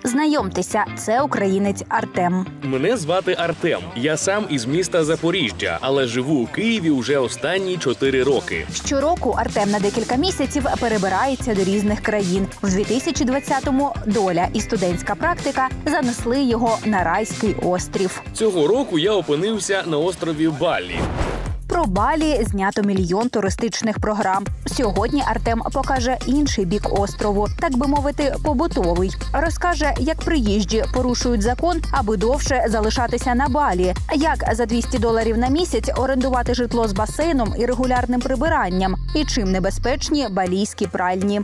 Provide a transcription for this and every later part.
Знайомтеся, це українець Артем. Мене звати Артем. Я сам із міста Запоріжжя, але живу у Києві вже останні 4 роки. Щороку Артем на декілька місяців перебирається до різних країн. В 2020-му доля і студентська практика занесли його на райський острів. Цього року я опинився на острові Балі. Про Балі знято мільйон туристичних програм. Сьогодні Артем покаже інший бік острову, так би мовити, побутовий. Розкаже, як приїжджі порушують закон, аби довше залишатися на Балі, як за $200 на місяць орендувати житло з басейном і регулярним прибиранням, і чим небезпечні балійські пральні.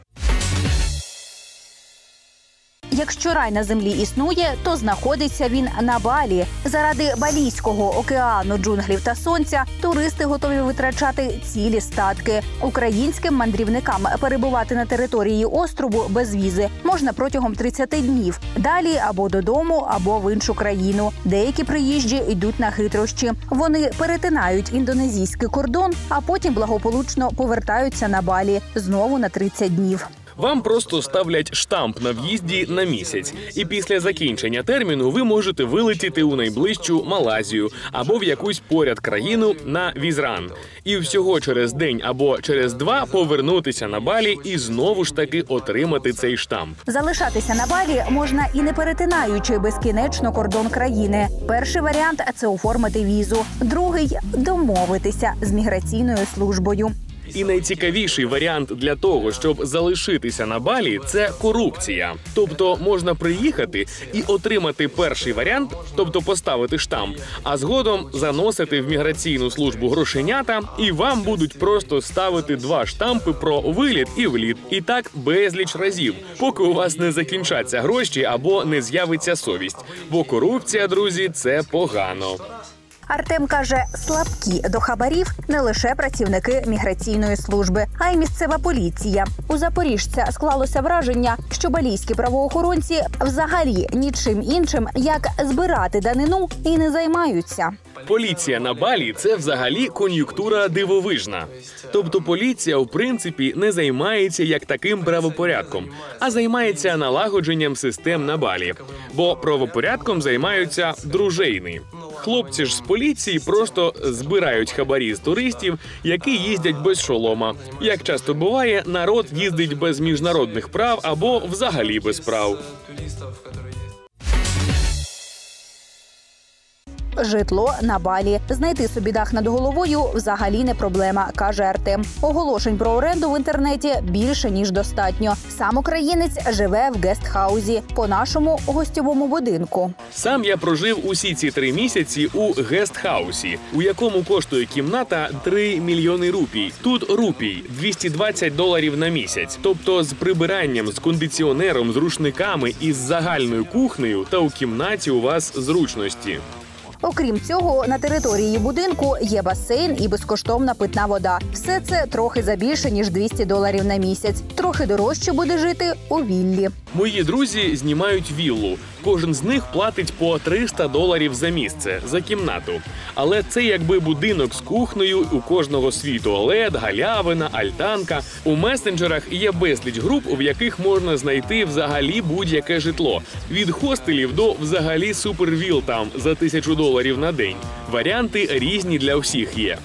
Якщо рай на землі існує, то знаходиться він на Балі. Заради балійського океану, джунглів та сонця туристи готові витрачати цілі статки. Українським мандрівникам перебувати на території острову без візи можна протягом 30 днів. Далі або додому, або в іншу країну. Деякі приїжджі йдуть на хитрощі. Вони перетинають індонезійський кордон, а потім благополучно повертаються на Балі. Знову на 30 днів. Вам просто ставлять штамп на в'їзді на місяць. І після закінчення терміну ви можете вилетіти у найближчу Малайзію або в якусь поряд країну на візран. І всього через день або через 2 повернутися на Балі і знову ж таки отримати цей штамп. Залишатися на Балі можна і не перетинаючи безкінечно кордон країни. Перший варіант – це оформити візу. Другий – домовитися з міграційною службою. І найцікавіший варіант для того, щоб залишитися на Балі – це корупція. Тобто можна приїхати і отримати перший варіант, тобто поставити штамп, а згодом заносити в міграційну службу грошенята, і вам будуть просто ставити 2 штампи про виліт і вліт. І так безліч разів, поки у вас не закінчаться гроші або не з'явиться совість. Бо корупція, друзі, це погано. Артем каже, слабкі до хабарів не лише працівники міграційної служби, а й місцева поліція. У запоріжця склалося враження, що балійські правоохоронці взагалі нічим іншим, як збирати данину, і не займаються. Поліція на Балі – це взагалі кон'юнктура дивовижна. Тобто поліція, в принципі, не займається як таким правопорядком, а займається налагодженням систем на Балі. Бо правопорядком займаються дружини. Хлопці ж з поліції просто збирають хабарі з туристів, які їздять без шолома. Як часто буває, народ їздить без міжнародних прав або взагалі без прав. Житло на Балі. Знайти собі дах над головою взагалі не проблема, каже Артем. Оголошень про оренду в інтернеті більше, ніж достатньо. Сам українець живе в гестхаузі, по нашому гостьовому будинку. Сам я прожив усі ці 3 місяці у гестхаусі, у якому коштує кімната 3 мільйони рупій. Тут рупій – $220 на місяць. Тобто з прибиранням, з кондиціонером, з рушниками і з загальною кухнею та у кімнаті у вас зручності. Окрім цього, на території будинку є басейн і безкоштовна питна вода. Все це трохи за більше, ніж $200 на місяць. Трохи дорожче буде жити у віллі. Мої друзі знімають віллу. Кожен з них платить по $300 за місце, за кімнату. Але це якби будинок з кухнею, у кожного свій туалет, галявина, альтанка. У месенджерах є безліч груп, в яких можна знайти взагалі будь-яке житло. Від хостелів до взагалі супервіл там за $1000 на день. Варіанти різні для всіх є.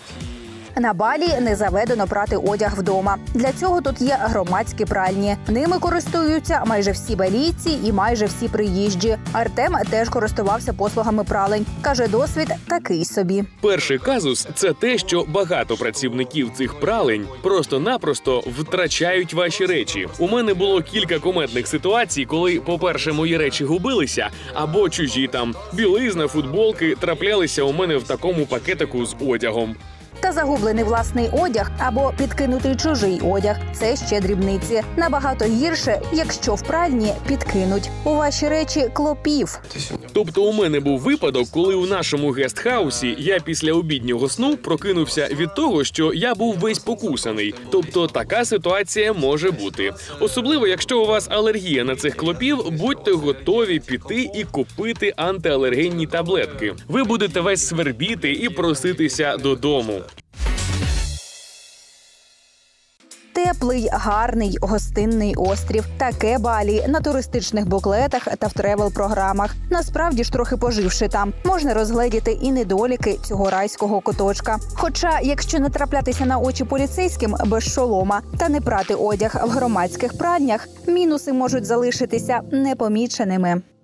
На Балі не заведено прати одяг вдома. Для цього тут є громадські пральні. Ними користуються майже всі балійці і майже всі приїжджі. Артем теж користувався послугами пралень. Каже, досвід такий собі. Перший казус – це те, що багато працівників цих пралень просто-напросто втрачають ваші речі. У мене було кілька кумедних ситуацій, коли, по-перше, мої речі губилися, або чужі там. Білизна, футболки траплялися у мене в такому пакетику з одягом. Та загублений власний одяг або підкинутий чужий одяг – це ще дрібниці. Набагато гірше, якщо в пральні підкинуть у ваші речі клопів. Тобто у мене був випадок, коли у нашому гестхаусі я після обіднього сну прокинувся від того, що я був весь покусаний. Тобто така ситуація може бути. Особливо, якщо у вас алергія на цих клопів, будьте готові піти і купити антиалергенні таблетки. Ви будете весь свербіти і проситися додому. Теплий, гарний, гостинний острів. Таке Балі на туристичних буклетах та в тревел-програмах. Насправді ж, трохи поживши там, можна розгледіти і недоліки цього райського куточка. Хоча, якщо не траплятися на очі поліцейським без шолома та не прати одяг в громадських пральнях, мінуси можуть залишитися непоміченими.